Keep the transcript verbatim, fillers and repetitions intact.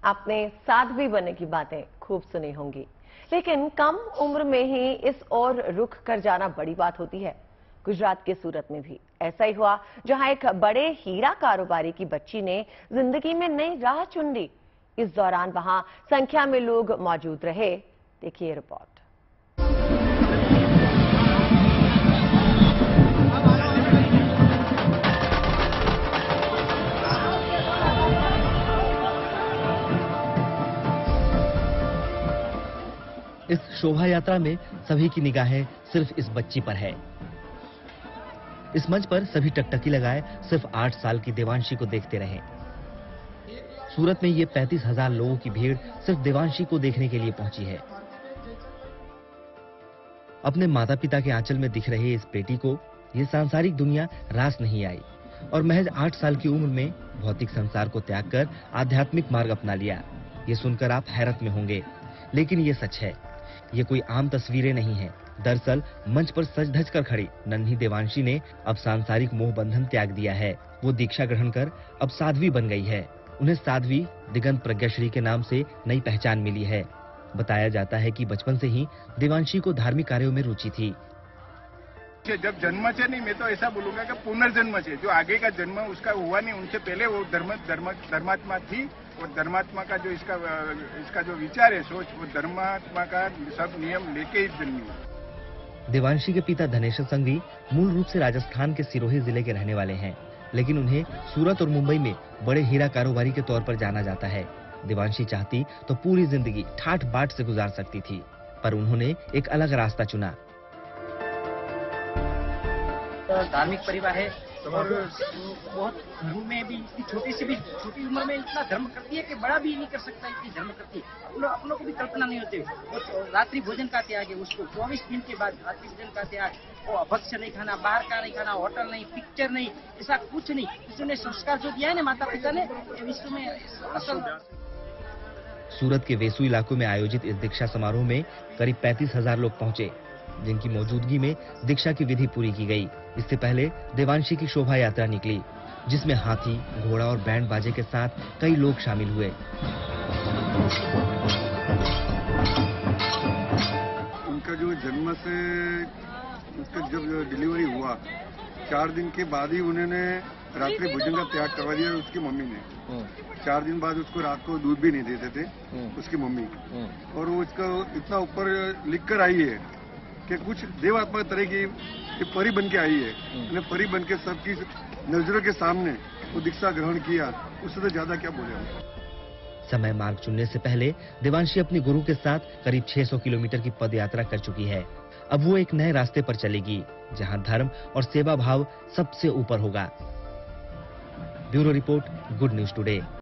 आपने साध्वी बनने की बातें खूब सुनी होंगी, लेकिन कम उम्र में ही इस ओर रुख कर जाना बड़ी बात होती है। गुजरात के सूरत में भी ऐसा ही हुआ, जहां एक बड़े हीरा कारोबारी की बच्ची ने जिंदगी में नई राह चुन ली। इस दौरान वहां संख्या में लोग मौजूद रहे। देखिए रिपोर्ट। इस शोभा यात्रा में सभी की निगाहें सिर्फ इस बच्ची पर है। इस मंच पर सभी टकटकी लगाए सिर्फ आठ साल की देवांशी को देखते रहे। सूरत में ये पैंतीस हजार लोगों की भीड़ सिर्फ देवांशी को देखने के लिए पहुंची है। अपने माता पिता के आंचल में दिख रहे इस बेटी को ये सांसारिक दुनिया रास नहीं आई और महज आठ साल की उम्र में भौतिक संसार को त्याग कर आध्यात्मिक मार्ग अपना लिया। ये सुनकर आप हैरत में होंगे, लेकिन ये सच है। ये कोई आम तस्वीरें नहीं है। दरअसल मंच पर सज धज कर खड़ी नन्ही देवांशी ने अब सांसारिक मोह बंधन त्याग दिया है। वो दीक्षा ग्रहण कर अब साध्वी बन गई है। उन्हें साध्वी दिगंत प्रज्ञाश्री के नाम से नई पहचान मिली है। बताया जाता है कि बचपन से ही देवांशी को धार्मिक कार्यों में रुचि थी। जब जन्म से नहीं, मैं तो ऐसा बोलूंगा कि पुनर्जन्म से, जो आगे का जन्म उसका हुआ नहीं, उनसे पहले वो धर्म धर्म धर्मात्मा थी और धर्मात्मा का जो इसका इसका जो विचार है, सोच, वो धर्मात्मा का सब नियम लेके ही जन्मी। देवांशी के पिता धनेश्वर संघवी मूल रूप से राजस्थान के सिरोही जिले के रहने वाले हैं, लेकिन उन्हें सूरत और मुंबई में बड़े हीरा कारोबारी के तौर पर जाना जाता है। देवांशी चाहती तो पूरी जिंदगी ठाठ बाट से गुजार सकती थी, पर उन्होंने एक अलग रास्ता चुना। धार्मिक परिवार है और बहुत धर्म में भी इतनी छोटी से भी छोटी उम्र में इतना धर्म करती है कि बड़ा भी नहीं कर सकता, इतनी धर्म करती है। अपनों अपनों को भी कल्पना नहीं होती। वो रात्रि भोजन का त्याग है, उसको चौबीस दिन के बाद रात्रि भोजन का त्याग, वो अभक्ष्य नहीं खाना, बाहर का नहीं खाना, होटल नहीं, पिक्चर नहीं, ऐसा कुछ नहीं। उसने संस्कार जो दिया है ना माता पिता ने, विश्व में असल। सूरत के वेसू इलाकों में आयोजित इस दीक्षा समारोह में करीब पैंतीस हजार लोग पहुंचे, जिनकी मौजूदगी में दीक्षा की विधि पूरी की गई। इससे पहले देवांशी की शोभा यात्रा निकली, जिसमें हाथी, घोड़ा और बैंड बाजे के साथ कई लोग शामिल हुए। उनका जो जन्म से उसका जब डिलीवरी हुआ, चार दिन के बाद ही उन्होंने रात्रि भोजन का त्याग करवा दिया उसकी मम्मी ने। चार दिन बाद उसको रात को दूध भी नहीं देते थे उसकी मम्मी, और वो उसका इतना ऊपर लिख कर आई है कि कुछ देवात्मा तरह की परी बन के आई है। उन्हें परी बन के सबकी नजरों के सामने वो दीक्षा ग्रहण किया, उससे तो ज्यादा क्या बोले हम। समय मार्ग चुनने से पहले देवांशी अपने गुरु के साथ करीब छह सौ किलोमीटर की पद यात्रा कर चुकी है। अब वो एक नए रास्ते पर चलेगी, जहां धर्म और सेवा भाव सबसे ऊपर होगा। Bureau report, good news today.